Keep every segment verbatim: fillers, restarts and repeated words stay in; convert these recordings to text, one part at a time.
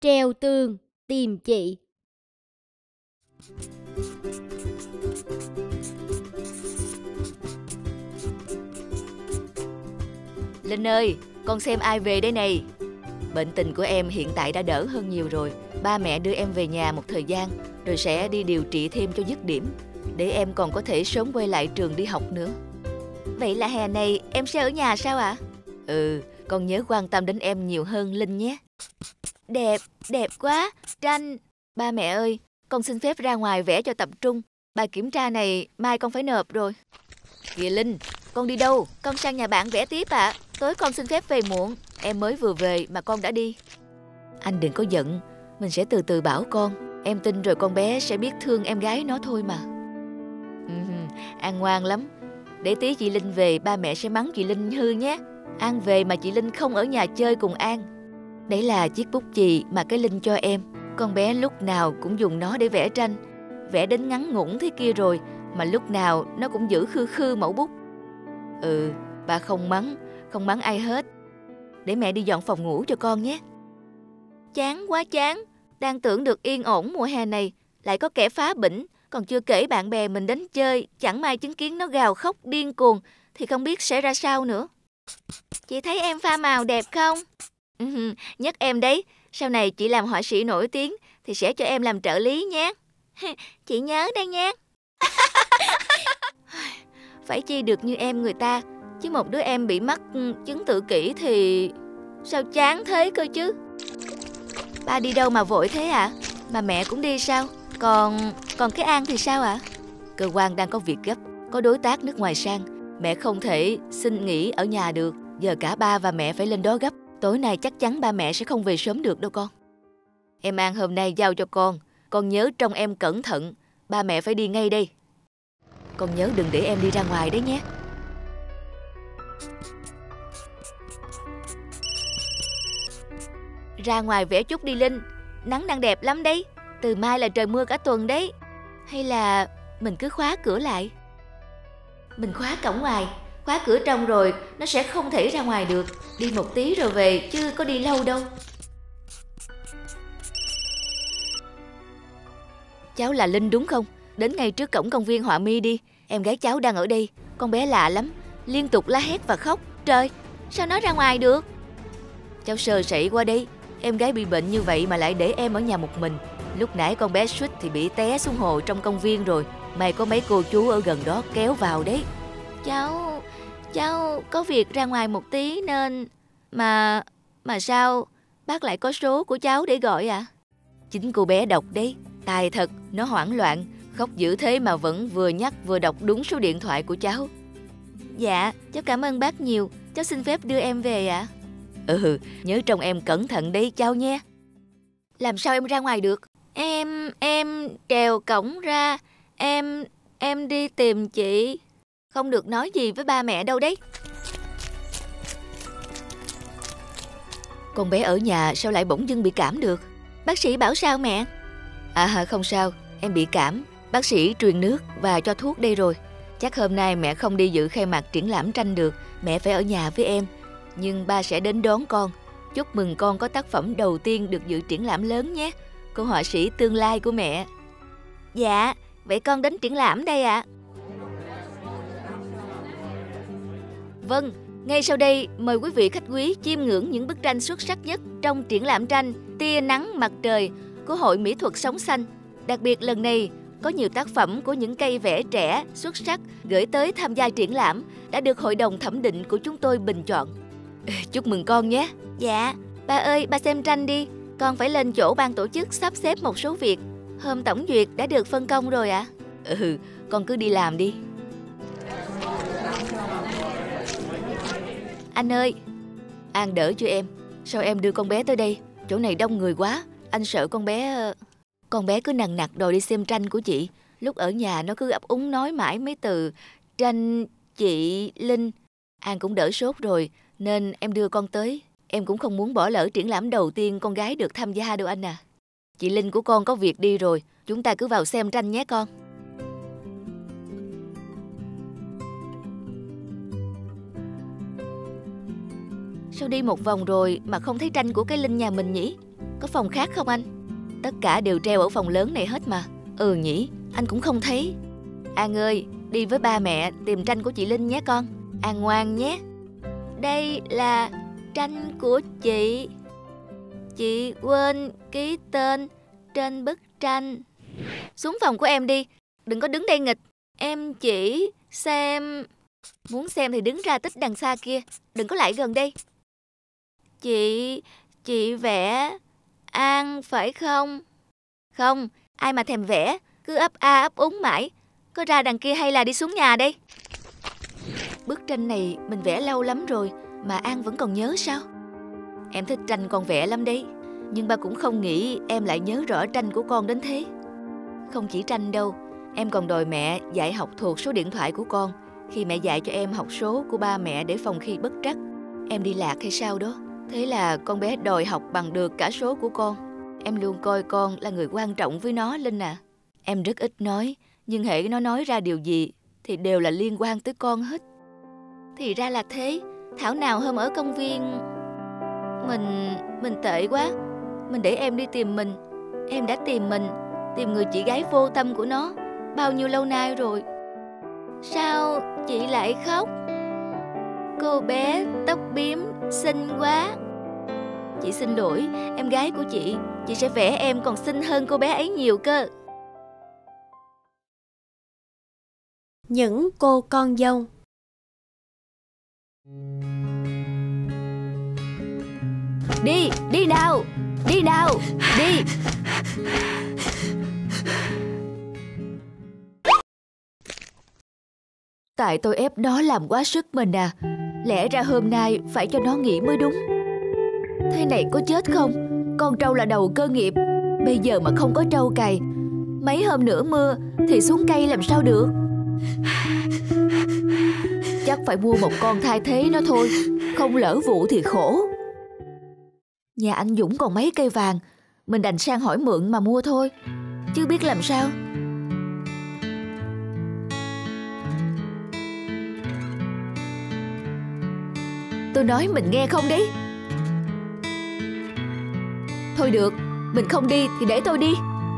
treo tường tìm chị. Linh ơi, con xem ai về đây này. Bệnh tình của em hiện tại đã đỡ hơn nhiều rồi. Ba mẹ đưa em về nhà một thời gian, rồi sẽ đi điều trị thêm cho dứt điểm, để em còn có thể sớm quay lại trường đi học nữa. Vậy là hè này em sẽ ở nhà sao ạ? Ừ, con nhớ quan tâm đến em nhiều hơn Linh nhé. Đẹp, đẹp quá, tranh. Ba mẹ ơi, con xin phép ra ngoài vẽ cho tập trung. Bài kiểm tra này mai con phải nộp rồi. Kìa Linh, con đi đâu? Con sang nhà bạn vẽ tiếp ạ. À. Tối con xin phép về muộn. Em mới vừa về mà con đã đi. Anh đừng có giận, mình sẽ từ từ bảo con. Em tin rồi con bé sẽ biết thương em gái nó thôi mà. Ừ, An ngoan lắm. Để tí chị Linh về, ba mẹ sẽ mắng chị Linh hư nhé. An về mà chị Linh không ở nhà chơi cùng An. Đấy là chiếc bút chì mà cái Linh cho em. Con bé lúc nào cũng dùng nó để vẽ tranh. Vẽ đến ngắn ngủn thế kia rồi, mà lúc nào nó cũng giữ khư khư mẫu bút. Ừ, ba không mắng, không mắng ai hết. Để mẹ đi dọn phòng ngủ cho con nhé. Chán quá chán. Đang tưởng được yên ổn mùa hè này, lại có kẻ phá bĩnh. Còn chưa kể bạn bè mình đến chơi, chẳng may chứng kiến nó gào khóc điên cuồng thì không biết sẽ ra sao nữa. Chị thấy em pha màu đẹp không? Ừ, nhất em đấy. Sau này chị làm họa sĩ nổi tiếng thì sẽ cho em làm trợ lý nhé. Chị nhớ đây nhé. Phải chi được như em người ta, chứ một đứa em bị mắc chứng tự kỷ thì sao chán thế cơ chứ. Ba đi đâu mà vội thế ạ? À? Mà mẹ cũng đi sao? Còn còn cái An thì sao ạ? À? Cơ quan đang có việc gấp, có đối tác nước ngoài sang. Mẹ không thể xin nghỉ ở nhà được. Giờ cả ba và mẹ phải lên đó gấp. Tối nay chắc chắn ba mẹ sẽ không về sớm được đâu con. Em An hôm nay giao cho con. Con nhớ trông em cẩn thận. Ba mẹ phải đi ngay đây. Con nhớ đừng để em đi ra ngoài đấy nhé. Ra ngoài vẽ chút đi Linh. Nắng đang đẹp lắm đấy. Từ mai là trời mưa cả tuần đấy. Hay là mình cứ khóa cửa lại? Mình khóa cổng ngoài, khóa cửa trong rồi nó sẽ không thể ra ngoài được. Đi một tí rồi về chứ có đi lâu đâu. Cháu là Linh đúng không? Đến ngay trước cổng công viên Họa Mi đi. Em gái cháu đang ở đây. Con bé lạ lắm, liên tục la hét và khóc. Trời, sao nó ra ngoài được? Cháu sơ sẩy quá đấy. Em gái bị bệnh như vậy mà lại để em ở nhà một mình. Lúc nãy con bé suýt thì bị té xuống hồ trong công viên rồi. May có mấy cô chú ở gần đó kéo vào đấy. Cháu, cháu có việc ra ngoài một tí nên... Mà, mà sao bác lại có số của cháu để gọi à? Chính cô bé đọc đấy. Tài thật, nó hoảng loạn, khóc dữ thế mà vẫn vừa nhắc vừa đọc đúng số điện thoại của cháu. Dạ, cháu cảm ơn bác nhiều. Cháu xin phép đưa em về ạ. À? Ừ, nhớ trông em cẩn thận đấy cháu nhé. Làm sao em ra ngoài được? Em, em trèo cổng ra. Em, em đi tìm chị. Không được nói gì với ba mẹ đâu đấy. Con bé ở nhà sao lại bỗng dưng bị cảm được? Bác sĩ bảo sao mẹ? À không sao, em bị cảm. Bác sĩ truyền nước và cho thuốc đây rồi. Chắc hôm nay mẹ không đi dự khai mạc triển lãm tranh được. Mẹ phải ở nhà với em. Nhưng ba sẽ đến đón con. Chúc mừng con có tác phẩm đầu tiên được dự triển lãm lớn nhé. Cô họa sĩ tương lai của mẹ. Dạ, vậy con đến triển lãm đây ạ. À. Vâng, ngay sau đây mời quý vị khách quý chiêm ngưỡng những bức tranh xuất sắc nhất trong triển lãm tranh Tia nắng mặt trời của Hội Mỹ thuật Sống xanh. Đặc biệt lần này có nhiều tác phẩm của những cây vẽ trẻ xuất sắc gửi tới tham gia triển lãm đã được hội đồng thẩm định của chúng tôi bình chọn. Chúc mừng con nhé. Dạ, ba ơi, ba xem tranh đi. Con phải lên chỗ ban tổ chức sắp xếp một số việc. Hôm tổng duyệt đã được phân công rồi ạ. À? Ừ, con cứ đi làm đi. Anh ơi, An đỡ cho em. Sao em đưa con bé tới đây? Chỗ này đông người quá. Anh sợ con bé... Con bé cứ nằng nặc đòi đi xem tranh của chị. Lúc ở nhà nó cứ ấp úng nói mãi mấy từ tranh, chị, Linh. An cũng đỡ sốt rồi nên em đưa con tới. Em cũng không muốn bỏ lỡ triển lãm đầu tiên con gái được tham gia đâu anh à. Chị Linh của con có việc đi rồi. Chúng ta cứ vào xem tranh nhé con. Sao đi một vòng rồi mà không thấy tranh của cái Linh nhà mình nhỉ? Có phòng khác không anh? Tất cả đều treo ở phòng lớn này hết mà. Ừ nhỉ, anh cũng không thấy. An ơi, đi với ba mẹ tìm tranh của chị Linh nhé con. An ngoan nhé. Đây là tranh của chị. Chị quên ký tên trên bức tranh. Xuống phòng của em đi, đừng có đứng đây nghịch. Em chỉ xem. Muốn xem thì đứng ra tích đằng xa kia, đừng có lại gần đây. Chị, chị vẽ An phải không? Không, ai mà thèm vẽ, cứ ấp a ấp úng mãi. Có ra đằng kia hay là đi xuống nhà đây? Bức tranh này mình vẽ lâu lắm rồi mà An vẫn còn nhớ sao? Em thích tranh con vẽ lắm đấy, nhưng ba cũng không nghĩ em lại nhớ rõ tranh của con đến thế. Không chỉ tranh đâu, em còn đòi mẹ dạy học thuộc số điện thoại của con, khi mẹ dạy cho em học số của ba mẹ để phòng khi bất trắc em đi lạc hay sao đó. Thế là con bé đòi học bằng được cả số của con. Em luôn coi con là người quan trọng với nó, Linh à. Em rất ít nói, nhưng hễ nó nói ra điều gì thì đều là liên quan tới con hết. Thì ra là thế. Thảo nào hôm ở công viên Mình... mình tệ quá. Mình để em đi tìm mình. Em đã tìm mình, tìm người chị gái vô tâm của nó bao nhiêu lâu nay rồi. Sao chị lại khóc? Cô bé tóc bím xinh quá. Chị xin lỗi, em gái của chị. Chị sẽ vẽ em còn xinh hơn cô bé ấy nhiều cơ. Những cô con dâu. Đi, đi nào, đi nào, đi. Tại tôi ép nó làm quá sức mình à. Lẽ ra hôm nay phải cho nó nghỉ mới đúng. Thế này có chết không? Con trâu là đầu cơ nghiệp. Bây giờ mà không có trâu cày, mấy hôm nữa mưa thì xuống cây làm sao được. Chắc phải mua một con thay thế nó thôi, không lỡ vụ thì khổ. Nhà anh Dũng còn mấy cây vàng, mình đành sang hỏi mượn mà mua thôi, chứ biết làm sao. Tôi nói mình nghe không đấy. Thôi được, mình không đi thì để tôi đi.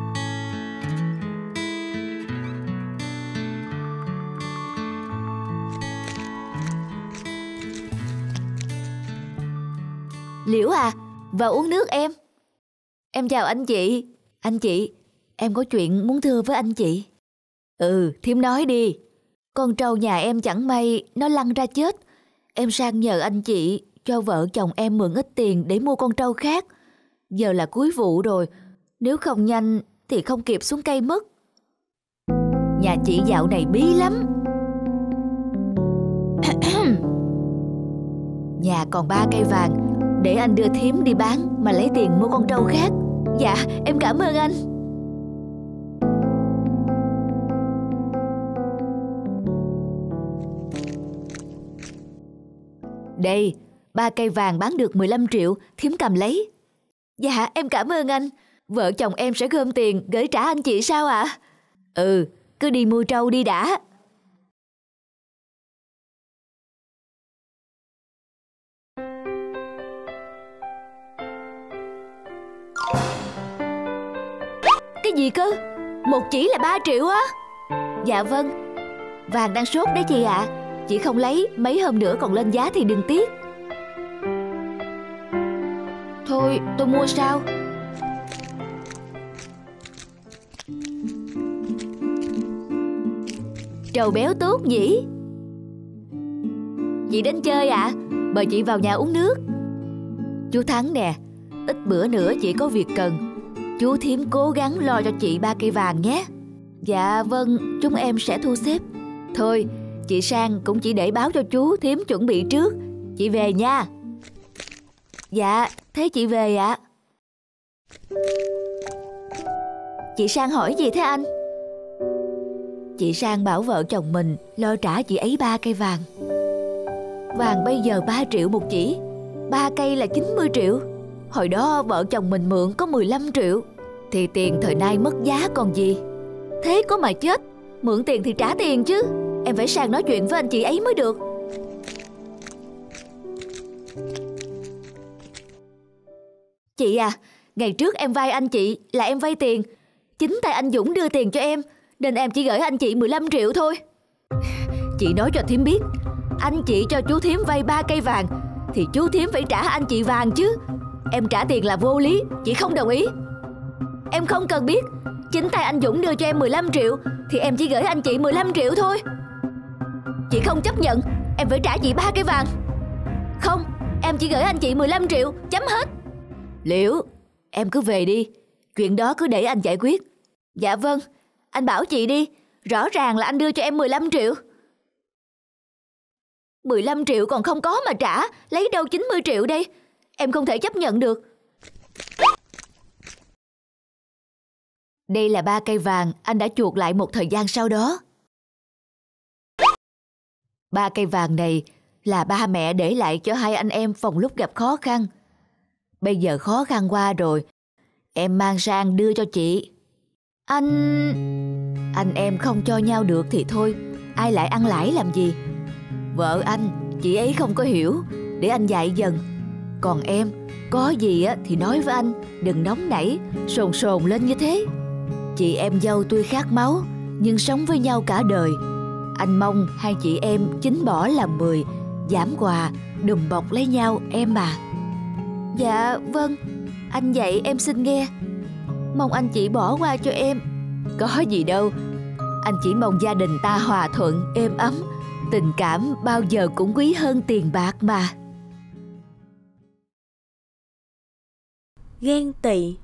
Liễu à, vào uống nước em. Em chào anh chị. Anh chị, em có chuyện muốn thưa với anh chị. Ừ, thím nói đi. Con trâu nhà em chẳng may nó lăn ra chết. Em sang nhờ anh chị cho vợ chồng em mượn ít tiền để mua con trâu khác. Giờ là cuối vụ rồi, nếu không nhanh thì không kịp xuống cây mất. Nhà chị dạo này bí lắm. Nhà còn ba cây vàng, để anh đưa thím đi bán mà lấy tiền mua con trâu khác. Dạ, em cảm ơn anh. Đây, ba cây vàng bán được mười lăm triệu, thím cầm lấy. Dạ, em cảm ơn anh. Vợ chồng em sẽ gom tiền gửi trả anh chị sao ạ? À? Ừ, cứ đi mua trâu đi đã. Cái gì cơ? Một chỉ là ba triệu á? Dạ vâng. Vàng đang sốt đấy chị ạ. À. Chị không lấy, mấy hôm nữa còn lên giá thì đừng tiếc. Thôi, tôi mua sao? Trầu béo tốt nhỉ? Chị đến chơi ạ? À? Mời chị vào nhà uống nước. Chú Thắng nè, ít bữa nữa chị có việc cần. Chú thím cố gắng lo cho chị ba cây vàng nhé. Dạ vâng, chúng em sẽ thu xếp. Thôi, chị sang cũng chỉ để báo cho chú thím chuẩn bị trước. Chị về nha. Dạ, thế chị về ạ. Chị Sang hỏi gì thế anh? Chị Sang bảo vợ chồng mình lo trả chị ấy ba cây vàng. Vàng bây giờ ba triệu một chỉ, ba cây là chín mươi triệu. Hồi đó vợ chồng mình mượn có mười lăm triệu. Thì tiền thời nay mất giá còn gì. Thế có mà chết, mượn tiền thì trả tiền chứ. Em phải sang nói chuyện với anh chị ấy mới được. Chị à, ngày trước em vay anh chị là em vay tiền. Chính tay anh Dũng đưa tiền cho em, nên em chỉ gửi anh chị mười lăm triệu thôi. Chị nói cho thím biết, anh chị cho chú thím vay ba cây vàng thì chú thím phải trả anh chị vàng chứ. Em trả tiền là vô lý, chị không đồng ý. Em không cần biết, chính tay anh Dũng đưa cho em mười lăm triệu thì em chỉ gửi anh chị mười lăm triệu thôi. Chị không chấp nhận, em phải trả chị ba cây vàng. Không, em chỉ gửi anh chị mười lăm triệu, chấm hết. Liễu, em cứ về đi, chuyện đó cứ để anh giải quyết. Dạ vâng, anh bảo chị đi, rõ ràng là anh đưa cho em mười lăm triệu. mười lăm triệu còn không có mà trả, lấy đâu chín mươi triệu đây? Em không thể chấp nhận được. Đây là ba cây vàng anh đã chuộc lại một thời gian sau đó. Ba cây vàng này là ba mẹ để lại cho hai anh em phòng lúc gặp khó khăn. Bây giờ khó khăn qua rồi, em mang sang đưa cho chị. Anh... Anh em không cho nhau được thì thôi, ai lại ăn lãi làm gì? Vợ anh, chị ấy không có hiểu, để anh dạy dần. Còn em, có gì á thì nói với anh, đừng nóng nảy, sồn sồn lên như thế. Chị em dâu tuy khác máu, nhưng sống với nhau cả đời. Anh mong hai chị em chín bỏ làm mười, giảm quà, đùm bọc lấy nhau em à. Dạ vâng, anh dạy em xin nghe. Mong anh chị bỏ qua cho em. Có gì đâu, anh chỉ mong gia đình ta hòa thuận, êm ấm. Tình cảm bao giờ cũng quý hơn tiền bạc mà. Ghen tị.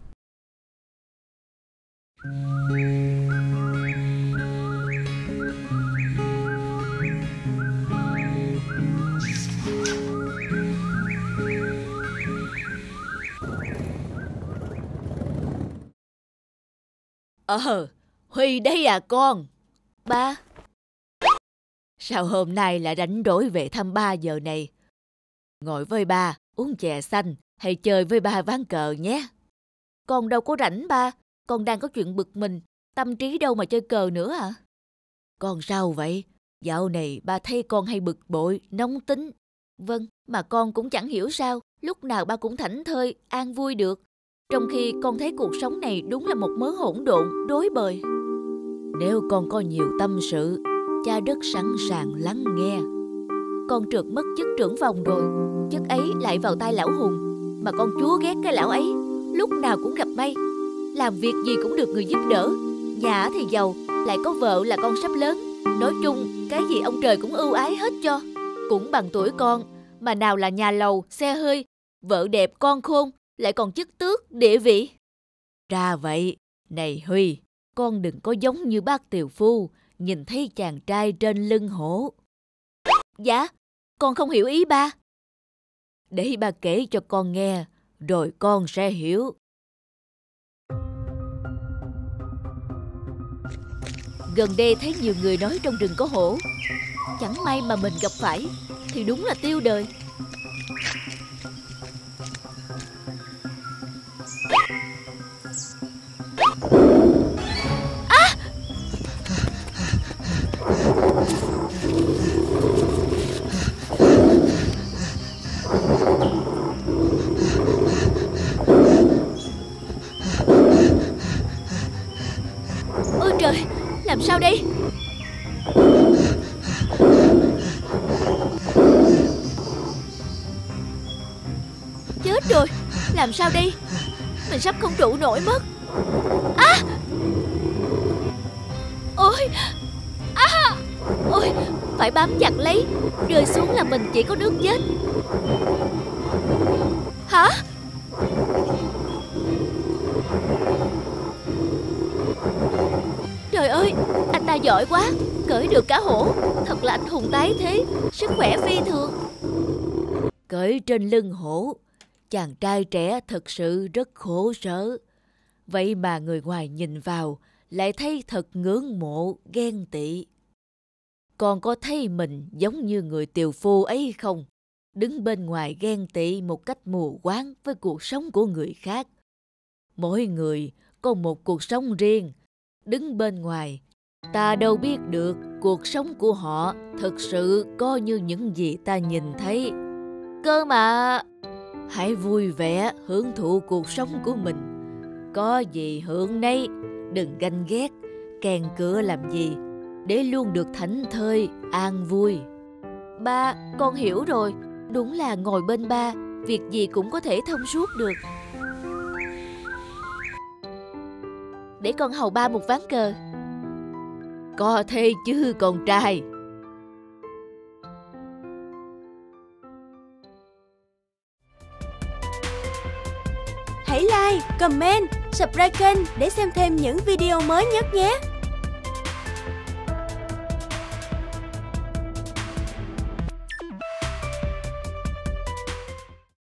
Ờ, Huy đây à con. Ba. Sao hôm nay lại rảnh rỗi về thăm ba giờ này? Ngồi với ba, uống chè xanh hay chơi với ba ván cờ nhé. Con đâu có rảnh ba, con đang có chuyện bực mình, tâm trí đâu mà chơi cờ nữa à? Con sao vậy? Dạo này ba thấy con hay bực bội, nóng tính. Vâng, mà con cũng chẳng hiểu sao, lúc nào ba cũng thảnh thơi, an vui được. Trong khi con thấy cuộc sống này đúng là một mớ hỗn độn, rối bời. Nếu con có nhiều tâm sự, cha rất sẵn sàng lắng nghe. Con trượt mất chức trưởng phòng rồi, chức ấy lại vào tay lão Hùng. Mà con chúa ghét cái lão ấy, lúc nào cũng gặp may. Làm việc gì cũng được người giúp đỡ. Nhà thì giàu, lại có vợ là con sắp lớn. Nói chung, cái gì ông trời cũng ưu ái hết cho. Cũng bằng tuổi con, mà nào là nhà lầu, xe hơi, vợ đẹp con khôn, lại còn chức tước, địa vị. Ra vậy, này Huy, con đừng có giống như bác tiều phu, nhìn thấy chàng trai trên lưng hổ. Dạ, con không hiểu ý ba. Để ba kể cho con nghe, rồi con sẽ hiểu. Gần đây thấy nhiều người nói trong rừng có hổ. Chẳng may mà mình gặp phải, thì đúng là tiêu đời. Ôi trời, làm sao đây? Chết rồi, làm sao đây? Mình sắp không trụ nổi mất. À! Ôi! À! Ôi! Phải bám chặt lấy, rơi xuống là mình chỉ có nước chết. Hả? Trời ơi, anh ta giỏi quá, cởi được cả hổ. Thật là anh hùng tái thế, sức khỏe phi thường. Cởi trên lưng hổ, chàng trai trẻ thật sự rất khổ sở. Vậy mà người ngoài nhìn vào lại thấy thật ngưỡng mộ, ghen tị. Con có thấy mình giống như người tiều phu ấy không? Đứng bên ngoài ghen tị một cách mù quáng với cuộc sống của người khác. Mỗi người có một cuộc sống riêng. Đứng bên ngoài, ta đâu biết được cuộc sống của họ thực sự có như những gì ta nhìn thấy. Cơ mà... Hãy vui vẻ hưởng thụ cuộc sống của mình. Có gì hưởng nấy, đừng ganh ghét, kèn cựa làm gì, để luôn được thảnh thơi, an vui. Ba, con hiểu rồi. Đúng là ngồi bên ba, việc gì cũng có thể thông suốt được. Để con hầu ba một ván cờ. Có thế chứ con trai. Hãy like, comment, subscribe kênh để xem thêm những video mới nhất nhé.